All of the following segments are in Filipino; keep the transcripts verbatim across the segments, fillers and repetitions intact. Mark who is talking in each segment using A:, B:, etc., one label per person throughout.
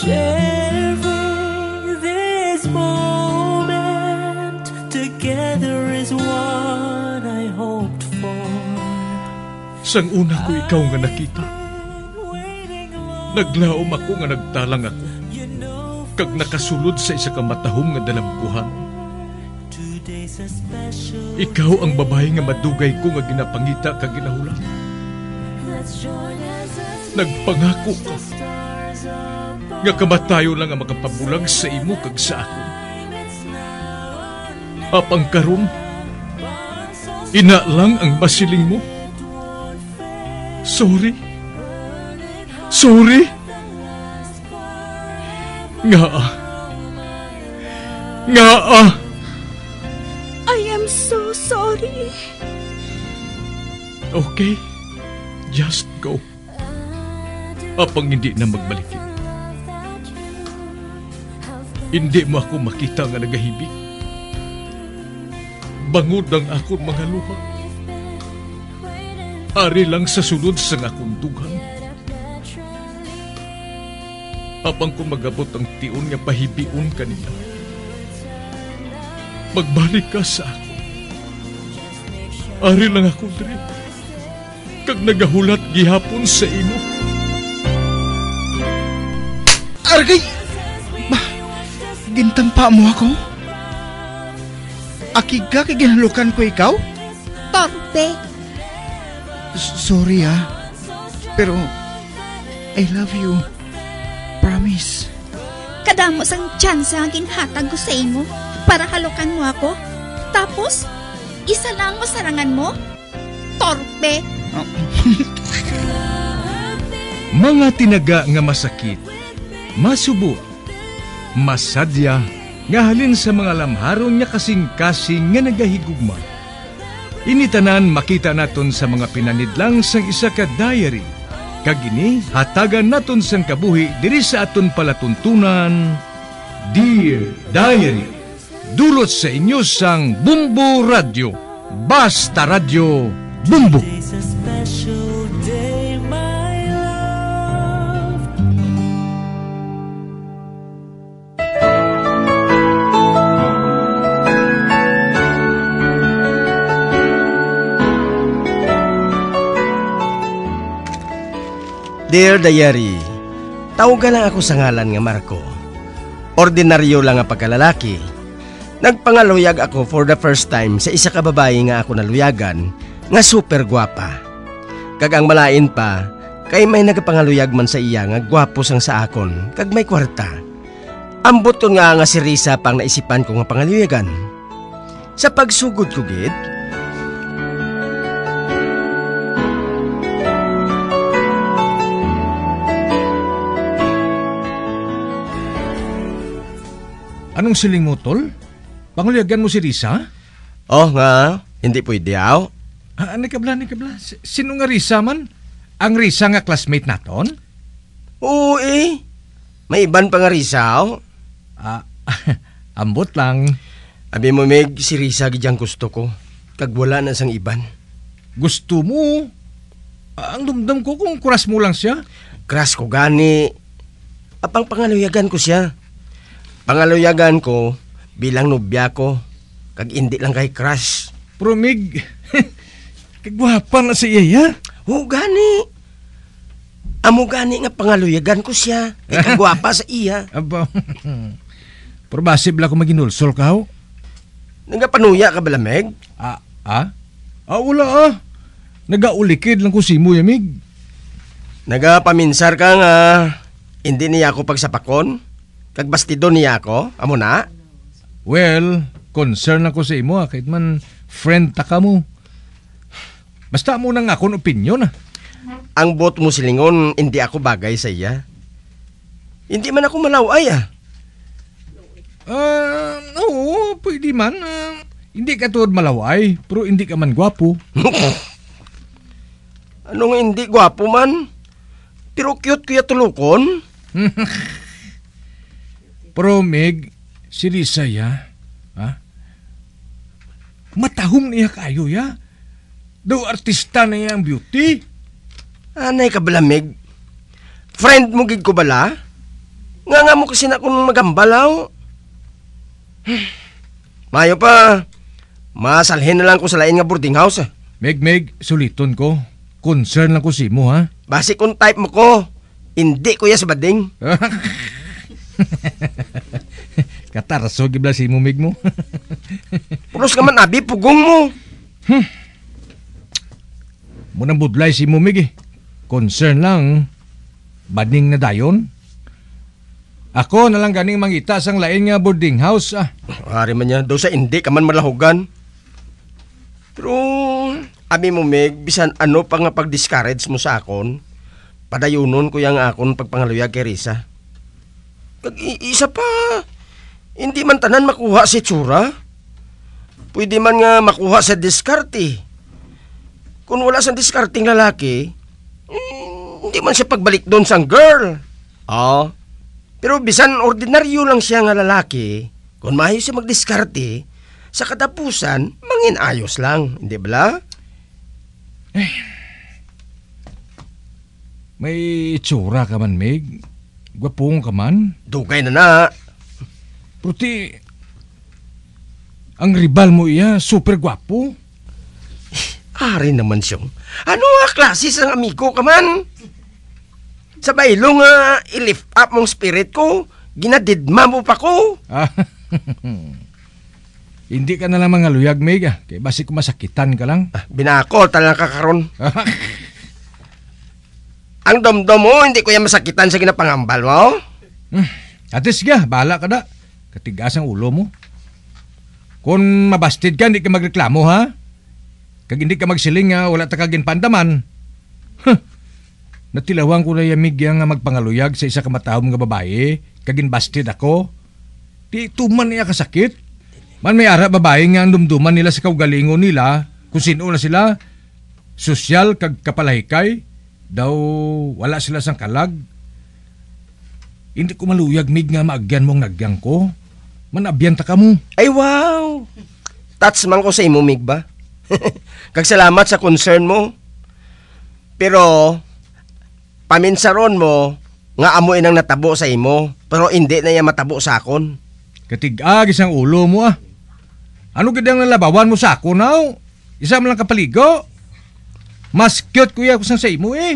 A: Sharing this moment together is what I hoped for.
B: Sang una ko ikaw nga nakita, naglaom ako nga nagtalang ako, kag nakasulod sa isa ka matahom nga dalangguhan. Ikaw ang babae nga madugay ko nga ginapangita kag ginahulan. Nagpangako ka nga kamatayo lang ang makapabulag sa imo kag sa ako. Apang karon, ina lang ang masiling mo. Sorry. Sorry. Nga ah. Nga ah.
C: I am so sorry.
B: Okay. Just go. Apang hindi na magbalikin. Hindi mo ako makita nga nagahibig. Bangod ang akong mga luha. Ari lang sa sulod sa akong dughan. Apang kung magabot ang tiun nga pahibiun kanila, magbalik ka sa ako. Ari lang ako diri, kag nagahulat gihapon sa imo.
D: Argay! Bah, gintampa mo ako? Akig ka kay ginalukan ko ikaw?
C: Torpe.
D: Sorry ah, pero I love you. Promise.
C: Kadamo sang chance ang ginhatag ko sa imo para halukan mo ako. Tapos, isa lang mo sarangan mo? Torpe.
D: Oh.
B: Mga tinaga nga masakit, masubo, masadya, nga halin sa mga lamharon niya kasing-kasing nga nagahigugma. Initanan makita naton sa mga pinanidlang sang isa ka diary. Kagini, hatagan naton sang kabuhi diri sa aton palatuntunan. Dear Diary, dulot sa inyo sang Bumbo Radio. Basta Radio Bumbo.
A: Today's a special day, my love.
E: Dear Diary, tawagan lang ako sa ngalan nga Marco. Ordinaryo lang nga pagkalalaki. Nagpangaluyag ako for the first time sa isa ka babae nga ako naluyagan, nga super gwapa. Kag ang malain pa, kay may nagapangaluyag man sa iya nga gwapo sang sa akon, kag may kwarta. Ambot ko nga nga si Risa pang naisipan ko nga pangaluyagan. Sa pagsugod ko gid,
B: Anong siling mo, tol? Panguliagan mo si Risa?
E: oh nga, hindi pwede aw.
B: Ah, ni kabla, ni kabla. S- Sino nga Risa man? Ang Risa nga classmate naton?
E: Oo eh, may iban pa nga Risa aw.
B: Ah, ambot lang.
E: Abi mo meg, si Risa gidyang gusto ko, kag wala na sang iban.
B: Gusto mo? Ah, ang dumdam ko kung kuras mo lang siya.
E: Crush ko gani. Apang pangaluyagan ko siya. Pangaluyagan ko bilang nobya ko, kag hindi lang kay crush.
B: Promig, kagwapa na si iya.
E: Oo gani. Amo gani nga pangaluyagan ko siya, kay kagwapa sa iya.
B: Aba, probasibla ko maginulsol ka ho?
E: Nagapanuya ka bala meg?
B: Ah, ah? Ah, wala ah. Nagaulikid lang ko si mo yamig.
E: Nagapaminsar ka nga, hindi niya ako pagsapakon? Kag bastido niya ako, amo na?
B: Well, concern ako sa imo, kahit man friend ta ka mo. Basta mo nang akong opinion ah.
E: Ang bot mo silingon, hindi ako bagay sa iya. Hindi man ako malaway ah.
B: Ah, uh, oo, pwede man. Uh, hindi ka tuwad malaway, pero hindi ka man gwapo.
E: Anong hindi gwapo man? Pero cute kuya tulukon.
B: Pero Meg, si Risa ya, ha? Matahong niya kayo ya. Daw artista na yang beauty.
E: Anay ka bala, Meg? Friend mo gid ko bala? Nga nga mo kasi na kung magambalaw. Mayo pa, masalhin na lang ko sa lain nga boarding house. Eh.
B: Meg, Meg, suliton ko. Concern lang ko si mo, ha?
E: Basi kung type mo ko, hindi ko ya sa bading.
B: Katarso, gibla si mo, Meg mo.
E: Pulos ka man, abi, pugong mo.
B: Hmm. Munang budlay si mo, Meg, eh. Concern lang, bading na dayon. Ako na lang ganing mangita sang lain nga boarding house, ah.
E: Hari man niya, daw sa hindi ka man malahugan. Pero, abi mo, Meg, bisan ano pa nga pag-discourage mo sa akon, padayunon ko yung akon pagpangaluyag kay Risa. Kag-iisa pa, hindi man tanan makuha si Tsura. Pwede man nga makuha sa diskarte. Kung wala sa diskarting lalaki, eh, hindi man siya pagbalik doon sang girl. Ah, pero bisan ordinaryo lang siya nga lalaki, kung maayos siya magdiskarte, sa katapusan, manginayos lang, hindi ba?
B: Eh, may itsura ka man, Meg. Gwapong ka man.
E: Dugay na na.
B: Puti, ang rival mo iya, super gwapo.
E: Ari naman siyang, ano nga klasis ang amigo ka man? Sa bailo nga, i-lift up mong spirit ko, ginadidma mo pa ko.
B: Ah, hindi ka na lang mga luyag, Meg. Ah. Kaya basi ko masakitan ka lang.
E: Ah, binako, talang kakaroon. Ang domdom mo, hindi ko yan masakitan sa ginapangambal mo.
B: Hmm. Atis ka, bahala ka na. Katigas ang ulo mo. Kung mabastid ka, hindi ka magreklamo, ha? Kag hindi ka magsiling, ha? Wala ta kagin pandaman. Huh. Natilawang ko na yamig yang magpangaluyag sa isa ka matawag nga babae. Kagin bastid ako. Di tuman niya kasakit. Man may ara babae nga ang dumduman nila sa kaugalingon nila. Kung sino na sila. Sosyal kag kapalahikay. Daw wala sila sang kalag. Hindi ko maluyag, Mig, nga maagyan mong nagyang ko. Manabyan ta ka mo.
E: Ay wow! Touch man ko sa imo, Mig ba? Kag salamat sa concern mo. Pero paminsaron mo nga amo inang natabo sa imo, pero hindi na niya matabo sa akon.
B: Katig-agis ang ulo mo ah. Ano gidang nalabawan mo sa ako now? Isa mo lang kapaligo. Mas cute kuya ko sa imo eh.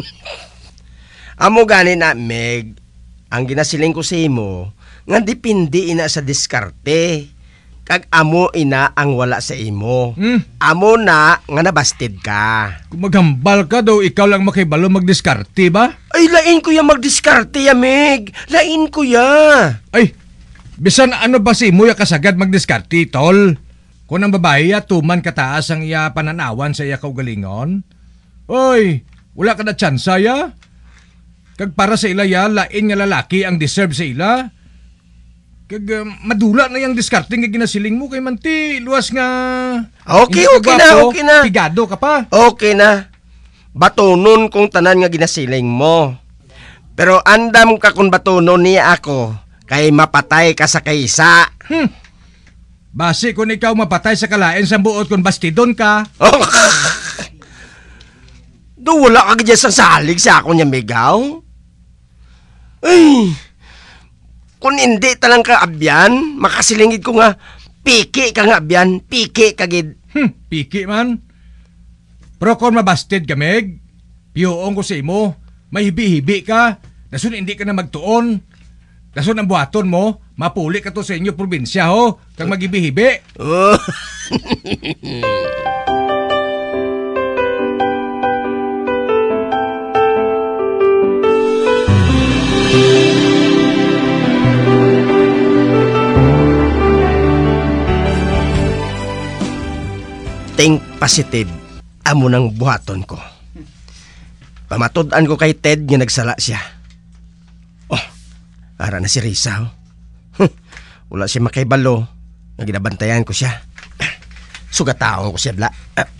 E: Amo gani na, Meg. Ang ginasiling ko sa imo, nga dipindi ina sa diskarte. Kag amo ina ang wala sa imo.
B: Hmm.
E: Amo na nga nabastid ka.
B: Kung maghambal ka daw, ikaw lang makibalo magdiskarte ba?
E: Ay, lain ko ya magdiskarte ya, Meg. Lain ko ya.
B: Ay, bisan ano ba si mo ya kasagad magdiskarte, tol? Kung ang babae ya, tuman kataas ang iya pananawan sa iya kaugalingon. Oy, wala ka na tsansa ya? Kag para sa ila ya, lain nga lalaki ang deserve sa ila. Kag uh, madula na yung discarding nga ginasiling mo kay manti, luwas nga...
E: Okay, okay na, okay na.
B: Pigado ka pa.
E: Okay na. Batunon kung tanan nga ginasiling mo. Pero andam ka kung batunon niya ako, kay mapatay ka sa kaysa.
B: Hmm. Basi kung ikaw mapatay sa kalain sa buot kung bastidon ka.
E: Oh. Do wala ka dyan sa salig sa ako niya, Migaw. Ay... Kung hindi talang ka abyan, makasilingid ko nga, piki ka nga abyan, piki kagid.
B: Hmm, piki man. Pero kung mabasted ka, Meg, piyoong ko sa imo, may hibi-hibi ka, nasun hindi ka na magtuon. Nasun ang buhaton mo, mapuli ka to sa inyo probinsya, ho, kang maghibi-hibi.
E: Oh. Think positive, amo ng buhaton ko. Pamatudan ko kay Ted nga nagsala siya. Oh, ara na si Risa. Oh. Huh, wala siya makaibalo, nga ginabantayan ko siya. Sugataon ko siya, bla.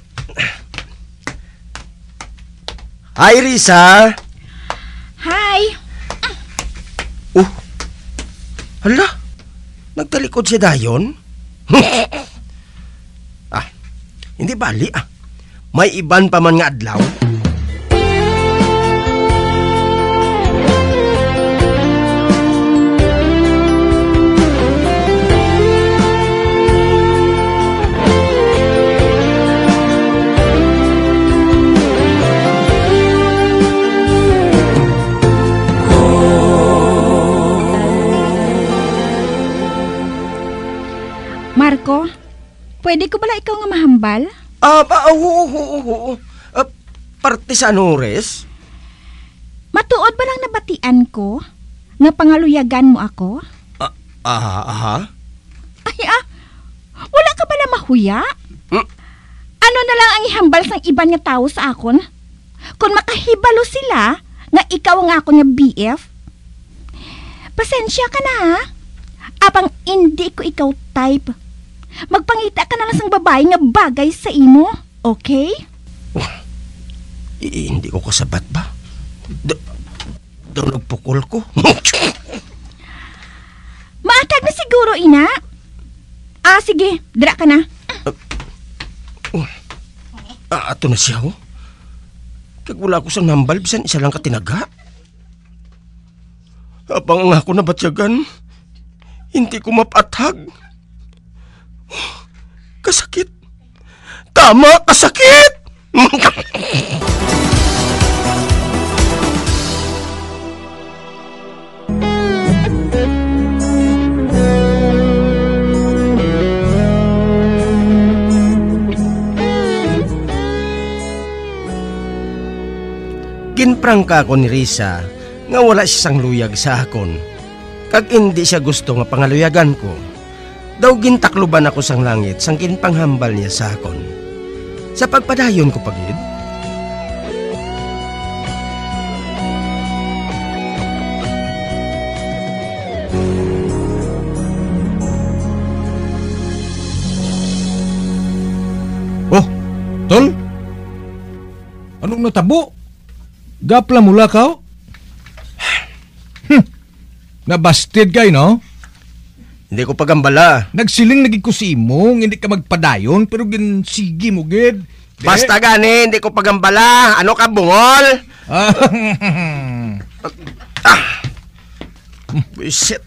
E: Hi, Risa!
C: Hi!
E: Oh, hala, nagtalikod siya dayon? Hindi bali ah. May iban pa man nga adlaw.
C: Marco, pwede ko bala ikaw nga mahambal?
E: Ah, uh, oo, oo, oo. Uh, parte sa anores?
C: Matuod ba lang nabatian ko nga pangaluyagan mo ako?
E: Ah, aha, aha.
C: Ay ah, wala ka bala mahuya?
E: Hmm?
C: Ano na lang ang ihambal sang iban nga tao sa akon? Kung makahibalo sila nga ikaw ang ako nga B F? Pasensya ka na ha? Apang hindi ko ikaw type. Magpangita ka na lang sang babae nga bagay sa imo, okay?
E: I- hindi ko kasabat ba? Da- daw nagpukol ko.
C: Maatag na siguro, ina. Ah, sige, dira ka na.
E: Ah, ato na siya, oh. Kag wala ko sang nambal, bisan isa lang katinaga. Apang nga ako nabatyagan, hindi ko mapatag. Kasakit. Tama, kasakit! Ginprangka ako ni Risa nga wala siyang luyag sa akon. Kag hindi siya gusto nga pangaluyagan ko. Daw gintakluban ako sang langit sang ginpanghambal niya sa akon. Sa pagpadayon ko pagid.
B: Oh, tol? Anong natabo? Gapla mula ka? Hmm. Nabasted kay, no?
E: Hindi ko pagambala.
B: Nagsiling naging kusimong, hindi ka magpadayon, pero ginsigi mo, gid.
E: Basta gani, hindi ko pagambala. Ano ka, bungol?
B: Ah,
E: Ah! Buisit.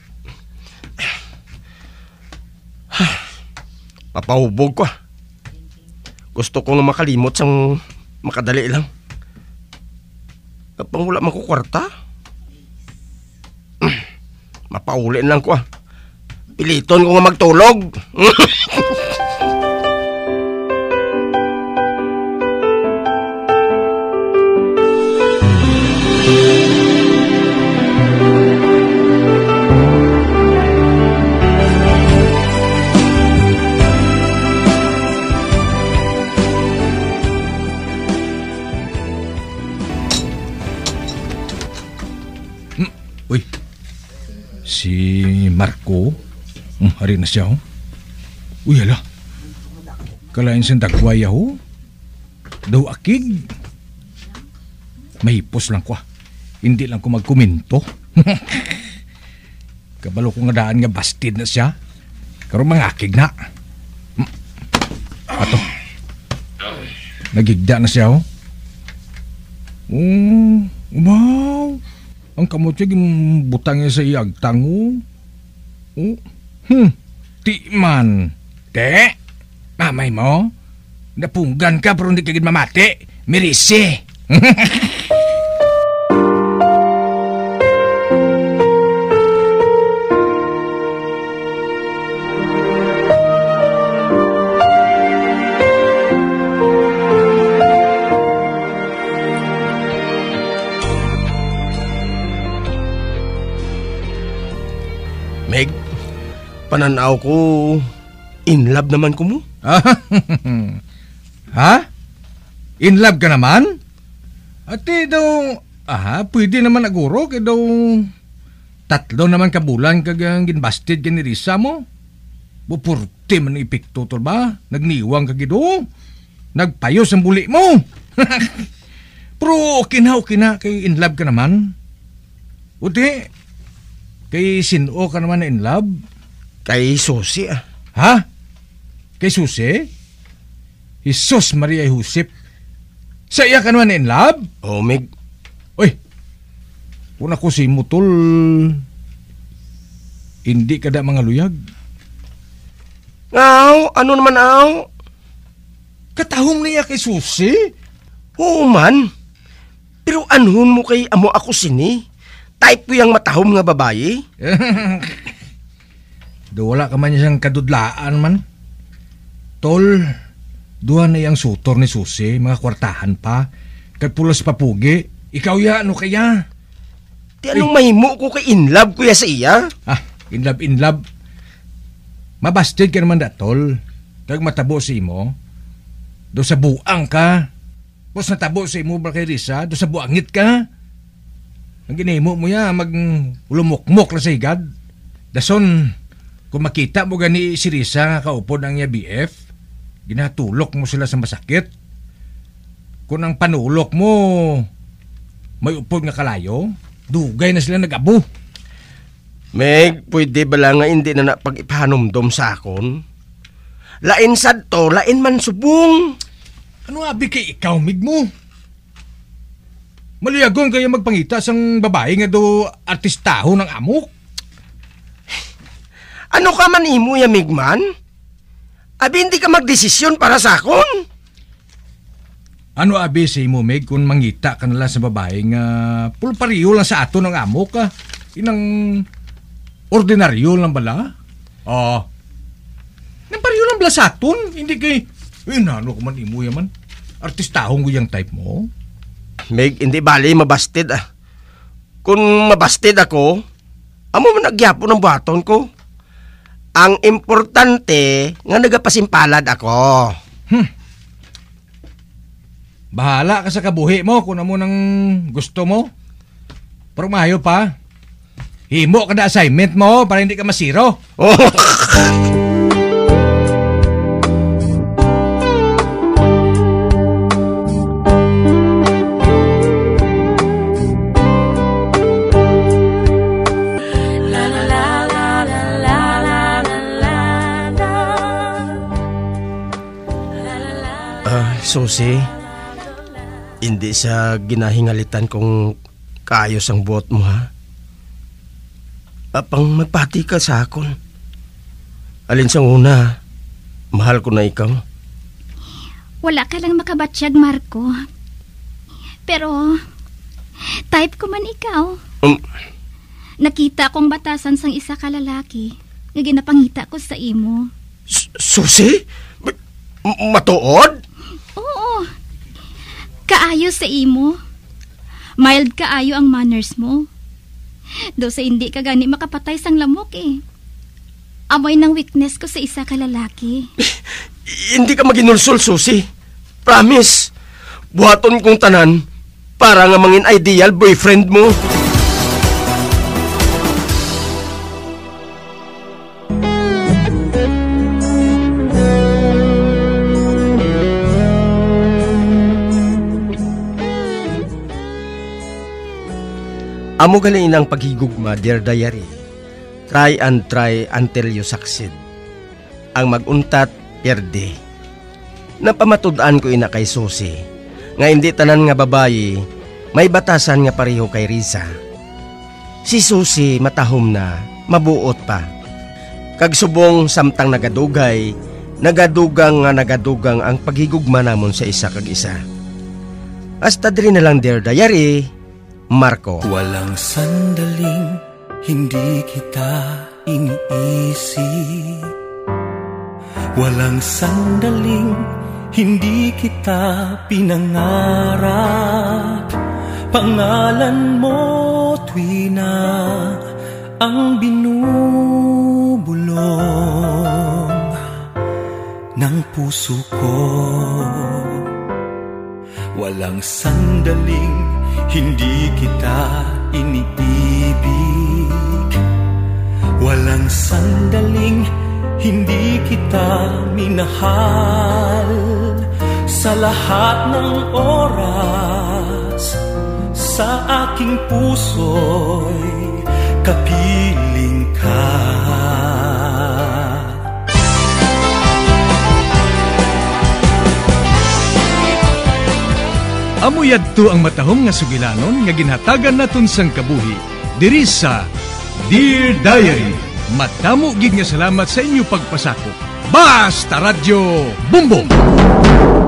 E: Papahubog ko. Gusto ko nga makalimot sang makadali lang. Kapang wala man ko kwarta. Mapaulin lang ko ah. Piliton ko nga magtulog.
B: uy, si Marco, um, hari na siya, oh. Uy, hala. Kalain siyang dagwaya, oh. Daw akig. Mahipos lang ko, ah. Hindi lang ko magkomento. Kabalo ko nga daan nga bastid na siya. Karon mangakig na. Ato. Nagigda na siya, oh. Oh, wow. Ang kamot siya butang niya sa iagtang, oh. Oh. Hmm. Ti man. Te. Mamay mo. Napunggan ka pero hindi ka gid mamati. Mirisi.
E: Meg, pananaw ko, in love naman ko mo.
B: Ha? In love ka naman? Ate daw, aha, pwede naman aguro kaya daw tatlo naman kabulan kagang ginbasted ka ni Risa mo. Bupurti man ipikto to ba? Nagniwang ka gido. Nagpayos ang buli mo. Pero okay na, okay na, kay in love ka naman. Uti, kay sino ka naman na in love?
E: Kay Susi ah.
B: Ha? Kay Susi? Jesus Maria Josep. Sa iya ka naman na in love?
E: Oh, Meg.
B: Uy, kung ako si Mutol, hindi ka da mga luyag.
E: Aw, ano naman aw?
B: Katahong niya kay Susi?
E: Oo man. Pero anhon mo kay amo ako sini? Type ko yung matahom nga babae?
B: Do wala ka man siyang kadudlaan man. Tol, duha na yung sutor ni Susi, mga kwartahan pa. Kay pulos papugi. Ikaw ya, ano kaya?
E: Di anong mahimo ko kay in love kuya sa iya?
B: Ah, in love, in love. Mabasted ka naman da, Tol. Kag matabo si mo. Do sa buang ka. Pos natabo si mo ba kay Risa, do sa buangit ka. Ang ginahimo mo ya, mag lumukmok na sa higad. Dason, kung makita mo gani si Risa nga kaupod ang niya B F, ginatulok mo sila sa masakit. Kung ang panulok mo may upod nga kalayo, dugay na sila nag-abo.
E: Meg, pwede ba lang nga hindi na napag-ipahanumdom sa akon? Lain sad to, lain man subong.
B: Ano abi kay ikaw, mig mo? Maliagon kayo magpangita sang babae nga do artistaho ng amok.
E: Ano ka man imo ya, Migman? Abi hindi ka magdesisyon para sa akon?
B: Ano abi sa imo, Meg, kung mangita ka nala sa babae nga pulpariyo lang sa ato ng amok ka? Inang ordinaryo lang bala? Ah, nang pariyo lang bala sa aton? Hindi kay, eh, nano ko man imo yaman? Artistahong ko yung type mo?
E: Meg, hindi bali mabasted ah. Kung mabasted ako, amo man nagyapo ng buhaton ko. Ang importante nga nagapasimpalad ako.
B: Hmm. Bahala ka sa kabuhi mo kung ano nang gusto mo. Pero mayo pa. Himo ka na assignment mo para hindi ka masiro.
E: Oh. Susi, hindi sa ginahingalitan kong kaayos ang buot mo, ha? Apang magpati ka sa akon. Alin sa una, mahal ko na ikaw.
C: Wala ka lang makabatsyag, Marco. Pero, type ko man ikaw.
E: Um,
C: Nakita kong batasan sang isa ka lalaki nga ginapangita ko sa imo.
E: Susi? M- matuod?
C: Oo. Kaayo sa imo. Mild kaayo ang manners mo. Do sa hindi ka gani makapatay sang lamok eh. Amoy ng weakness ko sa isa ka lalaki.
E: Hindi ka maginulsol, Susi. Promise. Buhaton kong tanan para nga mangin ideal boyfriend mo. Amo gali ang paghigugma, dear diary. Try and try until you succeed. Ang maguntat, perde. Napamatud-an ko ina kay Susi, nga hindi tanan nga babayi, may batasan nga pareho kay Risa. Si Susi matahom na, mabuot pa. Kagsubong samtang nagadugay, nagadugang nga nagadugang ang paghigugma namon sa isa kag isa. Hasta diri na lang, dear diary, Marco.
A: Walang sandaling hindi kita iniisip. Walang sandaling hindi kita pinangarap. Pangalan mo tuwi na ang binubulong ng puso ko. Walang sandaling hindi kita iniibig. Walang sandaling hindi kita minahal. Sa lahat ng oras, sa aking puso'y kapiling ka.
B: Amuyad to ang matahong nga sugilanon nga ginhatagan naton sang kabuhi diri sa Dear Diary. Matamo gid nga salamat sa inyo pagpasakop. Basta Radyo Bumbong.